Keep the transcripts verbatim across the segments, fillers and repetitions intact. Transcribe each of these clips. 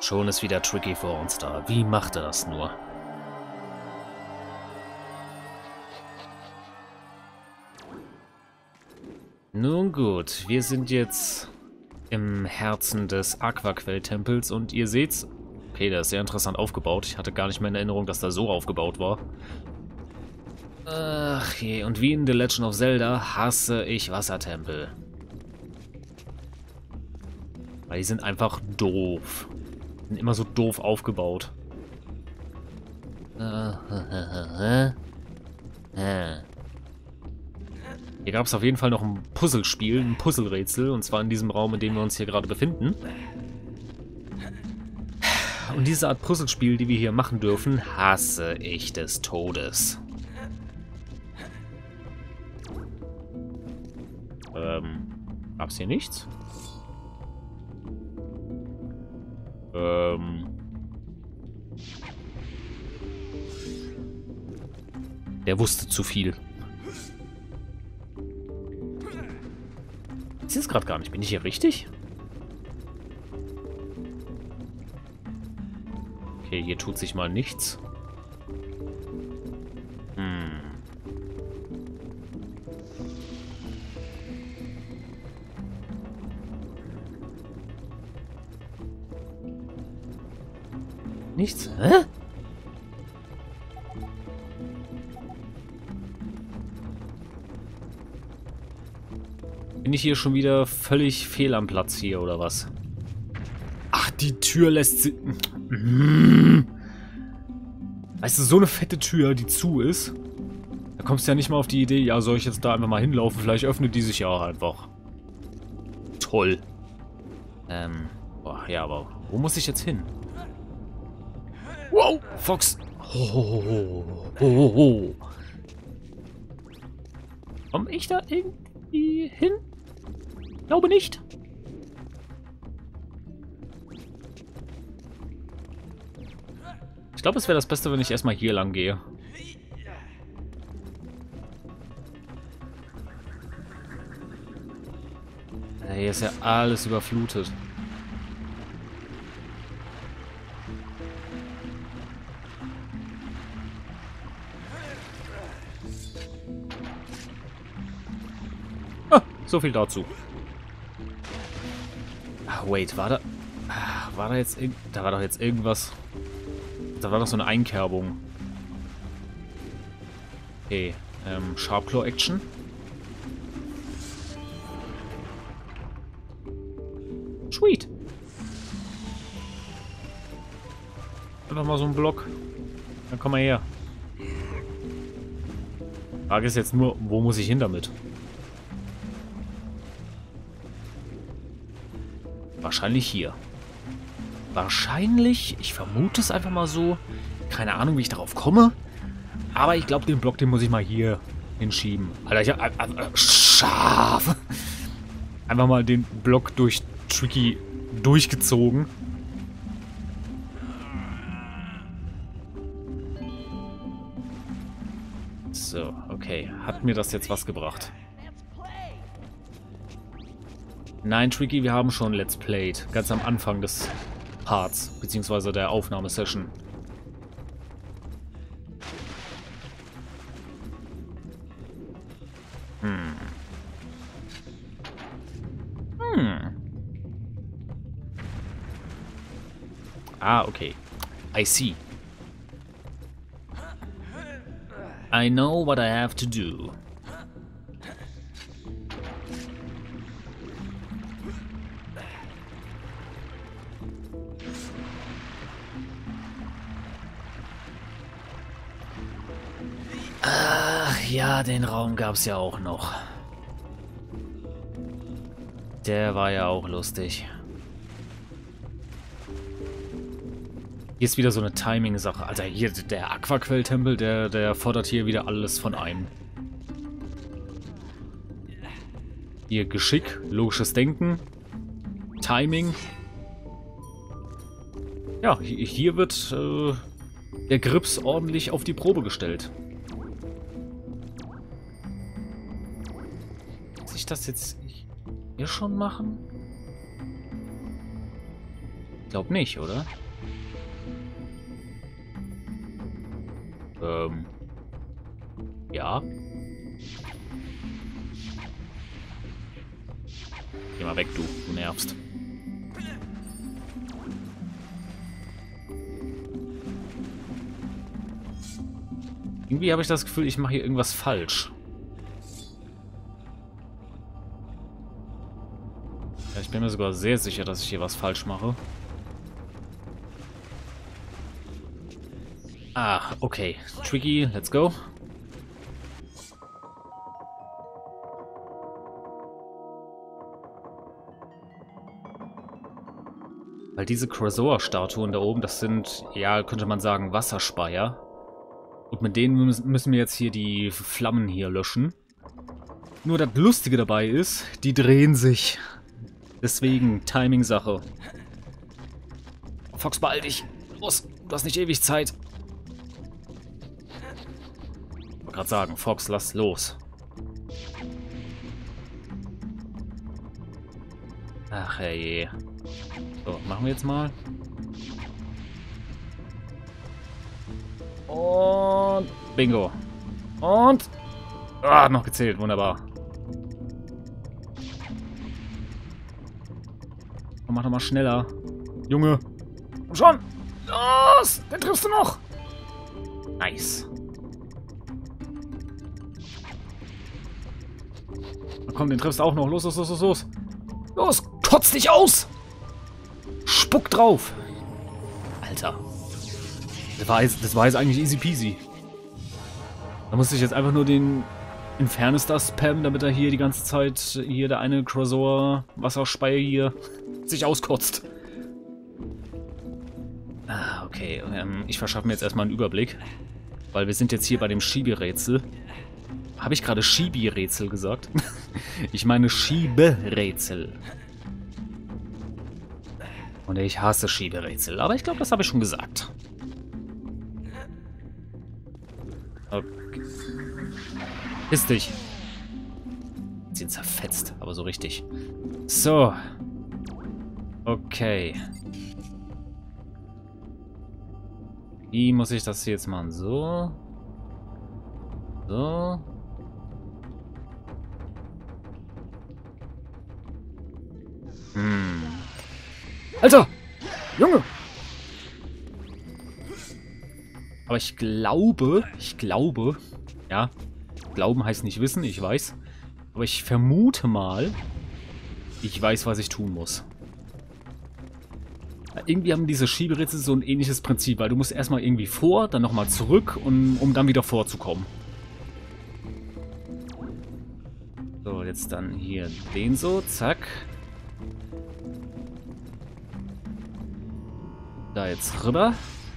Schon ist wieder Tricky vor uns da. Wie macht er das nur? Nun gut, wir sind jetzt im Herzen des Aquaquell-Tempels und ihr seht's. Okay, der ist sehr interessant aufgebaut. Ich hatte gar nicht mehr in Erinnerung, dass der so aufgebaut war. Ach je, und wie in The Legend of Zelda hasse ich Wassertempel. Weil die sind einfach doof. Sind immer so doof aufgebaut. Hier gab es auf jeden Fall noch ein Puzzlespiel, ein Puzzlerätsel, und zwar in diesem Raum, in dem wir uns hier gerade befinden. Und diese Art Puzzlespiel, die wir hier machen dürfen, hasse ich des Todes. Ähm, gab's hier nichts? Ähm... Der wusste zu viel. Ich sehe es gerade gar nicht. Bin ich hier richtig? Okay, hier tut sich mal nichts. Hm. Nichts? Hä? Bin ich hier schon wieder völlig fehl am Platz hier, oder was? Ach, die Tür lässt sie... Weißt du, so eine fette Tür, die zu ist, da kommst du ja nicht mal auf die Idee, ja, soll ich jetzt da einfach mal hinlaufen? Vielleicht öffnet die sich ja auch einfach. Toll. Ähm, boah, ja, aber wo muss ich jetzt hin? Wow, Fox. Ho, ho, ho, ho, ho, ho. Komm ich da irgendwie hin? Glaube nicht. Ich glaube, es wäre das Beste, wenn ich erstmal hier lang gehe. Hier ist ja alles überflutet. Ah, so viel dazu. Ah, wait, war da... War da jetzt... Da war doch jetzt irgendwas... Da war doch so eine Einkerbung. Okay, ähm, Sharpclaw Action. Sweet. Einfach mal so ein Block. Dann komm mal her. Frage ist jetzt nur, wo muss ich hin damit? Wahrscheinlich hier. Wahrscheinlich, ich vermute es einfach mal so. Keine Ahnung, wie ich darauf komme. Aber ich glaube, den Block, den muss ich mal hier hinschieben. Alter, ich hab... Äh, äh, scharf! Einfach mal den Block durch Tricky durchgezogen. So, okay. Hat mir das jetzt was gebracht? Nein, Tricky, wir haben schon Let's Played. Ganz am Anfang des Parts, beziehungsweise der Aufnahmesession. Hm. Hm. Ah, okay. I see. I know what I have to do. Ach ja, den Raum gab es ja auch noch. Der war ja auch lustig. Hier ist wieder so eine Timing-Sache. Alter, hier der Aquaquell-Tempel, der, der fordert hier wieder alles von einem. Hier Geschick, logisches Denken, Timing. Ja, hier wird äh, der Grips ordentlich auf die Probe gestellt. Muss ich das jetzt hier schon machen? Ich glaube nicht, oder? Ähm. Ja. Geh mal weg, du. Du nervst. Irgendwie habe ich das Gefühl, ich mache hier irgendwas falsch. Ja, ich bin mir sogar sehr sicher, dass ich hier was falsch mache. Ah, okay. Tricky, let's go. Weil diese Krazoa-Statuen da oben, das sind, ja, könnte man sagen, Wasserspeier. Und mit denen müssen wir jetzt hier die Flammen hier löschen. Nur das Lustige dabei ist, die drehen sich. Deswegen, Timing-Sache. Fox, beeil dich. Los, du hast nicht ewig Zeit. Ich wollte gerade sagen, Fox, lass los. Ach, herrje. So, machen wir jetzt mal. Und Bingo. Und... Ah, noch gezählt. Wunderbar. Und mach doch mal schneller. Junge. Komm schon. Los. Den triffst du noch. Nice. Na komm, den triffst du auch noch. Los, los, los, los, los. Los, kotz dich aus. Spuck drauf. Alter. Das war jetzt, das war jetzt eigentlich easy peasy. Da musste ich jetzt einfach nur den Inferno-Star spammen, damit er hier die ganze Zeit, hier der eine Krazoa Wasserspeier hier, sich auskotzt. Ah, okay. Ähm, ich verschaffe mir jetzt erstmal einen Überblick. Weil wir sind jetzt hier bei dem Schieberätsel. Habe ich gerade Schieberätsel gesagt? Ich meine Schieberätsel. Und ich hasse Schieberätsel. Aber ich glaube, das habe ich schon gesagt. Okay. Piss dich. Sie sind zerfetzt, aber so richtig. So. Okay. Wie muss ich das jetzt machen? So. So. Hm. Alter! Junge! Aber ich glaube, ich glaube, ja, glauben heißt nicht wissen, ich weiß. Aber ich vermute mal, ich weiß, was ich tun muss. Irgendwie haben diese Schieberätsel so ein ähnliches Prinzip, weil du musst erstmal irgendwie vor, dann nochmal zurück, um, um dann wieder vorzukommen. So, jetzt dann hier den so, zack. Da jetzt rüber.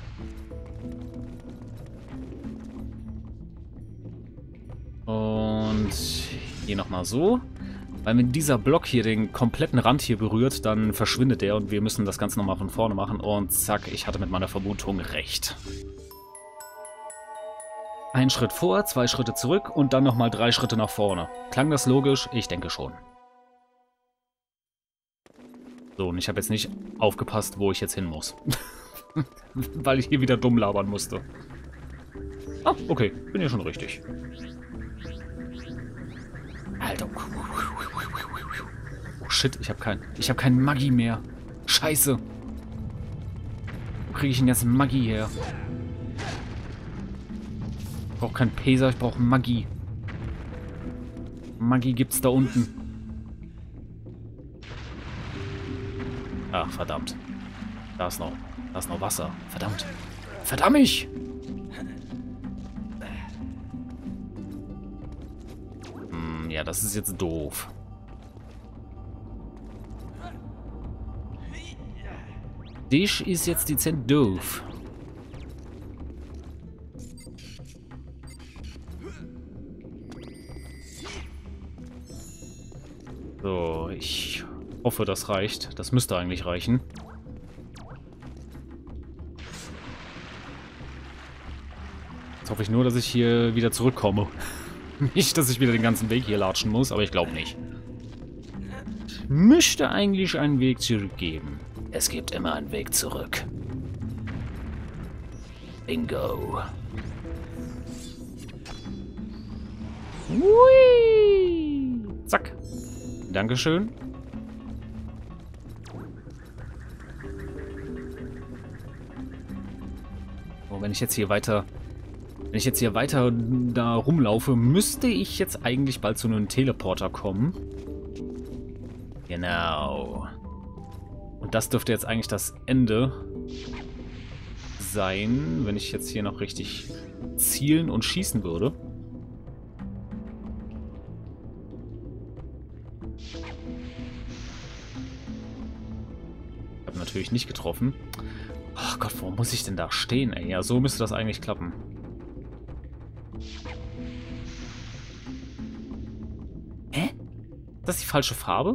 Und hier nochmal so. Weil wenn dieser Block hier den kompletten Rand hier berührt, dann verschwindet der und wir müssen das Ganze nochmal von vorne machen. Und zack, ich hatte mit meiner Vermutung recht. Ein Schritt vor, zwei Schritte zurück und dann nochmal drei Schritte nach vorne. Klang das logisch? Ich denke schon. So, und ich habe jetzt nicht aufgepasst, wo ich jetzt hin muss. Weil ich hier wieder dumm labern musste. Ah, okay. Bin ja schon richtig. Alter. Oh shit, ich habe kein, ich habe keinen Maggi mehr. Scheiße. Wo kriege ich denn jetzt Maggi her? Ich brauche keinen Pesa, ich brauche Maggi. Maggi gibt's da unten. Ach, verdammt. Da ist noch, da ist noch Wasser. Verdammt. Verdammt mich! Hm, ja, das ist jetzt doof. Das ist jetzt dezent doof. So, ich hoffe, das reicht. Das müsste eigentlich reichen. Jetzt hoffe ich nur, dass ich hier wieder zurückkomme. Nicht, dass ich wieder den ganzen Weg hier latschen muss, aber ich glaube nicht. Ich möchte eigentlich einen Weg zurückgeben. Es gibt immer einen Weg zurück. Bingo. Hui. Zack. Dankeschön. Oh, wenn ich jetzt hier weiter... Wenn ich jetzt hier weiter da rumlaufe, müsste ich jetzt eigentlich bald zu einem Teleporter kommen. Genau. Und das dürfte jetzt eigentlich das Ende sein, wenn ich jetzt hier noch richtig zielen und schießen würde. Ich habe natürlich nicht getroffen. Ach Gott, warum muss ich denn da stehen, ey? Ja, so müsste das eigentlich klappen. Hä? Ist das die falsche Farbe?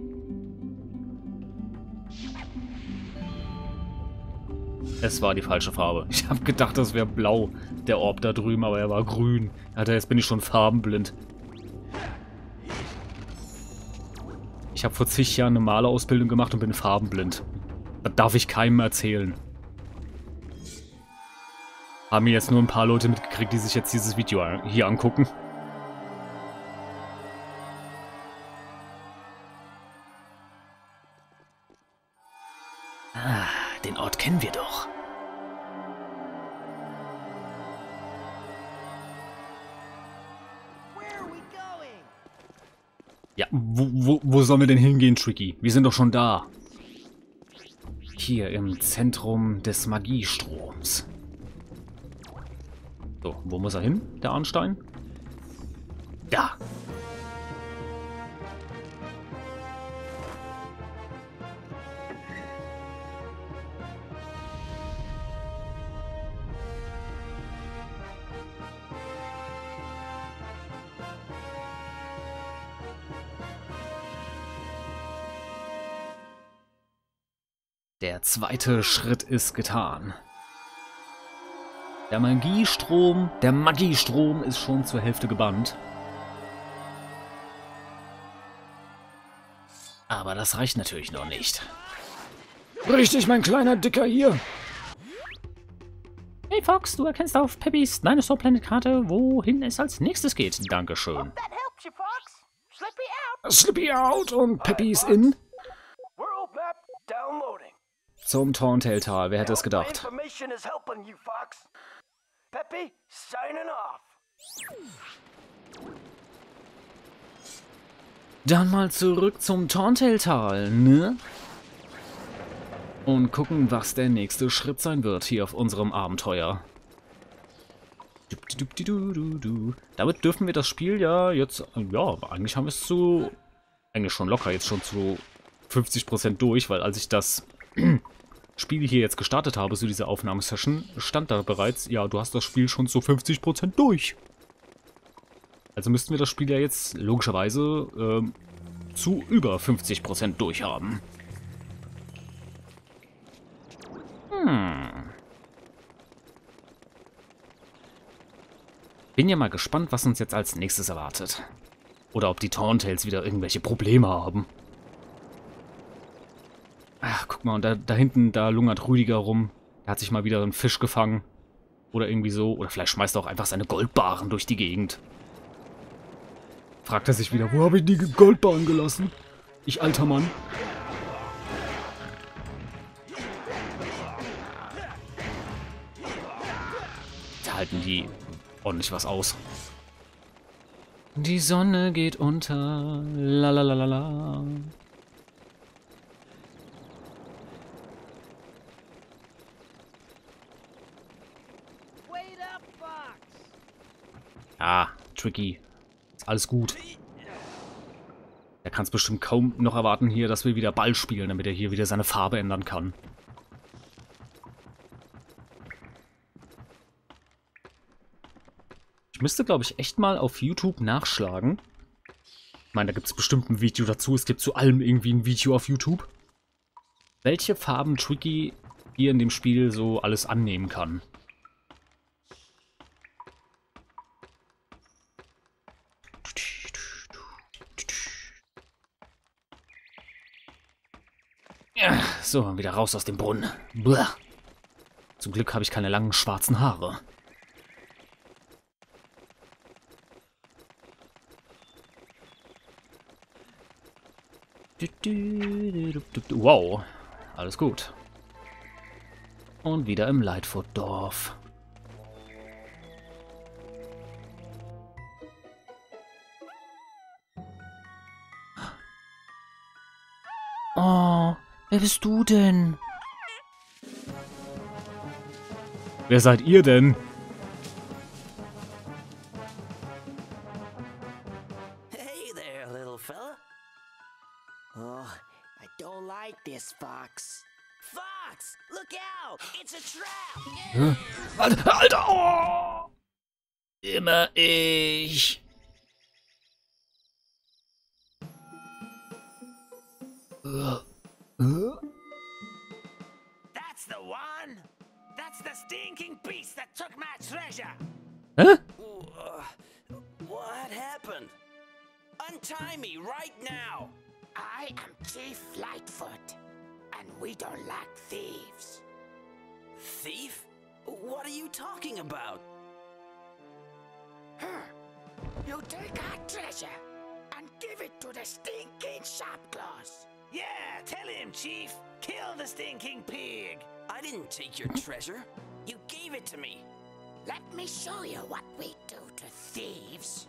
Es war die falsche Farbe. Ich habe gedacht, das wäre blau, der Orb da drüben, aber er war grün. Alter, jetzt bin ich schon farbenblind. Ich habe vor zig Jahren eine Malerausbildung gemacht und bin farbenblind. Das darf ich keinem erzählen. Haben mir jetzt nur ein paar Leute mitgekriegt, die sich jetzt dieses Video hier angucken. Ah, den Ort kennen wir doch. Ja, wo, wo, wo sollen wir denn hingehen, Tricky? Wir sind doch schon da. Hier im Zentrum des Magiestroms. So, wo muss er hin, der Arnstein? Da! Der zweite Schritt ist getan. Der Magiestrom, der Magiestrom ist schon zur Hälfte gebannt. Aber das reicht natürlich noch nicht. Richtig, mein kleiner Dicker hier. Hey Fox, du erkennst auf Peppys Dinosaur Planet Karte, wohin es als nächstes geht. Dankeschön. Slippy out und Peppys in. Zum Tauntail-Tal, wer hätte es gedacht? Dann mal zurück zum Tauntail-Tal, ne? Und gucken, was der nächste Schritt sein wird hier auf unserem Abenteuer. Damit dürfen wir das Spiel ja jetzt... Ja, eigentlich haben wir es zu... Eigentlich schon locker, jetzt schon zu fünfzig Prozent durch, weil als ich das Spiel hier jetzt gestartet habe, so diese Aufnahmesession, stand da bereits, ja, du hast das Spiel schon zu fünfzig Prozent durch. Also müssten wir das Spiel ja jetzt logischerweise ähm, zu über fünfzig Prozent durchhaben. Hm. Bin ja mal gespannt, was uns jetzt als nächstes erwartet. Oder ob die Tauntails wieder irgendwelche Probleme haben. Ach, guck mal, und da, da hinten, da lungert Rüdiger rum. Er hat sich mal wieder einen Fisch gefangen. Oder irgendwie so. Oder vielleicht schmeißt er auch einfach seine Goldbarren durch die Gegend. Fragt er sich wieder, wo habe ich die Goldbarren gelassen? Ich alter Mann. Da halten die ordentlich was aus. Die Sonne geht unter. Lalalala. Ah, Tricky. Ist alles gut. Er kann es bestimmt kaum noch erwarten hier, dass wir wieder Ball spielen, damit er hier wieder seine Farbe ändern kann. Ich müsste, glaube ich, echt mal auf YouTube nachschlagen. Ich meine, da gibt es bestimmt ein Video dazu. Es gibt zu allem irgendwie ein Video auf YouTube. Welche Farben Tricky hier in dem Spiel so alles annehmen kann. Ja, so, wieder raus aus dem Brunnen. Blah. Zum Glück habe ich keine langen schwarzen Haare. Wow, alles gut. Und wieder im Lightfoot-Dorf. Oh, wer bist du denn? Wer seid ihr denn? Hey there, little fella. Oh, I don't like this, Fox. Fox, look out! It's a trap! Hä? Alter, Alter! Oh! Immer ich. Uh, uh? That's the one! That's the stinking beast that took my treasure! Hä? Uh, what happened? Untie me right now! I am Chief Lightfoot, and we don't like thieves. Thief? What are you talking about? Huh. You take our treasure and give it to the stinking Sharpclaws. Yeah, tell him, Chief. Kill the stinking pig. I didn't take your treasure. You gave it to me. Let me show you what we do to thieves.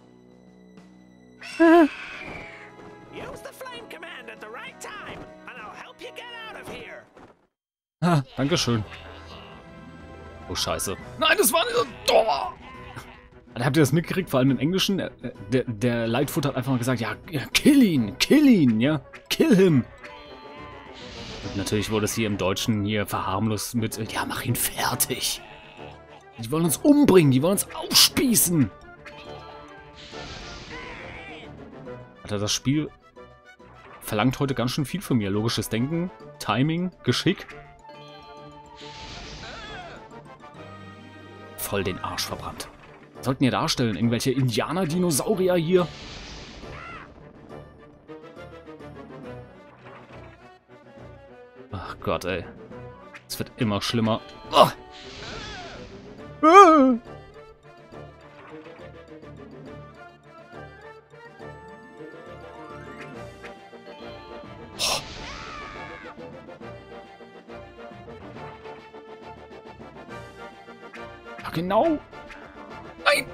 Use the flame command at the right time, and I'll help you get out of here. Ah, Dankeschön. Oh, scheiße. Nein, das war nicht so... Oh. Habt ihr das mitgekriegt? Vor allem im Englischen. Der, der Lightfoot hat einfach mal gesagt, ja, kill ihn, kill ihn, ja, kill him. Und natürlich wurde es hier im Deutschen hier verharmlost mit, ja, mach ihn fertig. Die wollen uns umbringen, die wollen uns aufspießen. Alter, das Spiel verlangt heute ganz schön viel von mir. Logisches Denken, Timing, Geschick. Voll den Arsch verbrannt. Sollten wir darstellen, irgendwelche Indianer-Dinosaurier hier. Ach Gott, ey. Es wird immer schlimmer. Oh. Ah. Oh. Ja, genau. Nein!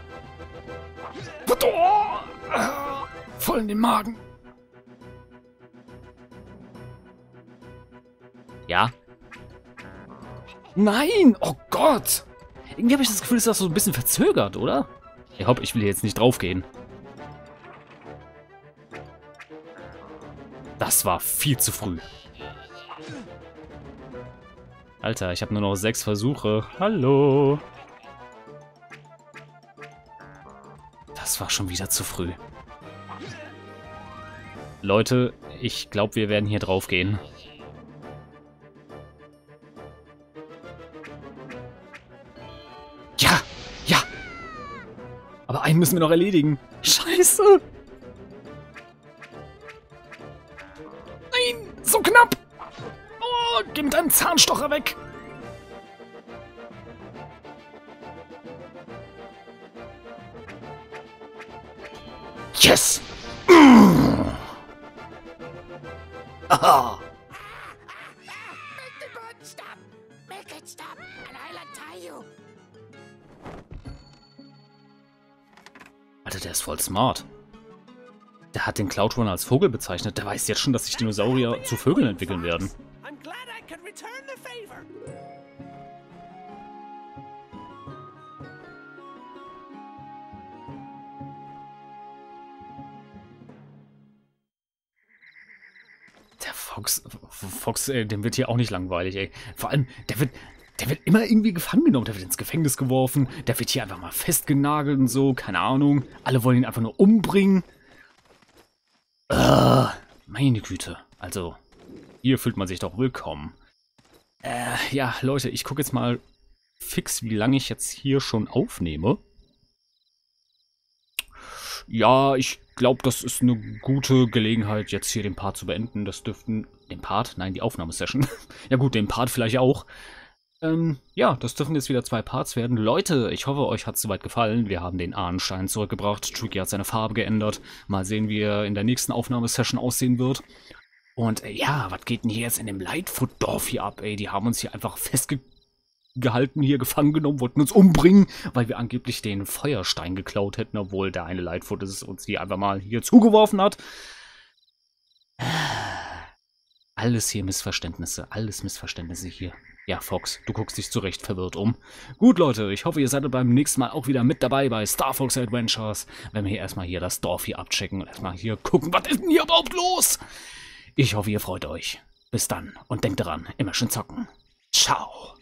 Oh, voll in den Magen. Ja? Nein! Oh Gott! Irgendwie habe ich das Gefühl, dass das so ein bisschen verzögert, oder? Ich hoffe, ich will hier jetzt nicht draufgehen. Das war viel zu früh. Alter, ich habe nur noch sechs Versuche. Hallo? Das war schon wieder zu früh. Leute, ich glaube, wir werden hier drauf gehen. Ja, ja. Aber einen müssen wir noch erledigen. Scheiße. Nein, so knapp. Oh, geh mit deinem Zahnstocher weg. Yes! Mm. Aha! Make the boat stop! Make it stop, and I'll untie you! Alter, der ist voll smart. Der hat den Cloudrunner als Vogel bezeichnet. Der weiß jetzt schon, dass sich Dinosaurier zu Vögeln entwickeln werden. I'm glad I could return the favor. Der Fox, Fox, ey, dem wird hier auch nicht langweilig, ey. Vor allem, der wird, der wird immer irgendwie gefangen genommen. Der wird ins Gefängnis geworfen. Der wird hier einfach mal festgenagelt und so. Keine Ahnung. Alle wollen ihn einfach nur umbringen. Uh, meine Güte. Also, hier fühlt man sich doch willkommen. Äh, ja, Leute, ich gucke jetzt mal fix, wie lange ich jetzt hier schon aufnehme. ja, ich glaube, das ist eine gute Gelegenheit, jetzt hier den Part zu beenden. Das dürften... Den Part? Nein, die Aufnahmesession. Ja gut, den Part vielleicht auch. Ähm, ja, das dürfen jetzt wieder zwei Parts werden. Leute, ich hoffe, euch hat es soweit gefallen. Wir haben den Ahnenstein zurückgebracht. Tricky hat seine Farbe geändert. Mal sehen, wie er in der nächsten Aufnahmesession aussehen wird. Und äh, ja, was geht denn hier jetzt in dem Lightfoot-Dorf hier ab, ey? Die haben uns hier einfach festgehalten, hier gefangen genommen, wollten uns umbringen, weil wir angeblich den Feuerstein geklaut hätten, obwohl der eine Lightfoot es uns hier einfach mal hier zugeworfen hat. Alles hier Missverständnisse, alles Missverständnisse hier. Ja, Fox, du guckst dich zu Recht verwirrt um. Gut, Leute, ich hoffe, ihr seid beim nächsten Mal auch wieder mit dabei bei Star Fox Adventures. Wenn wir hier erstmal hier das Dorf hier abchecken und erstmal hier gucken, was ist denn hier überhaupt los? Ich hoffe, ihr freut euch. Bis dann und denkt daran, immer schön zocken. Ciao.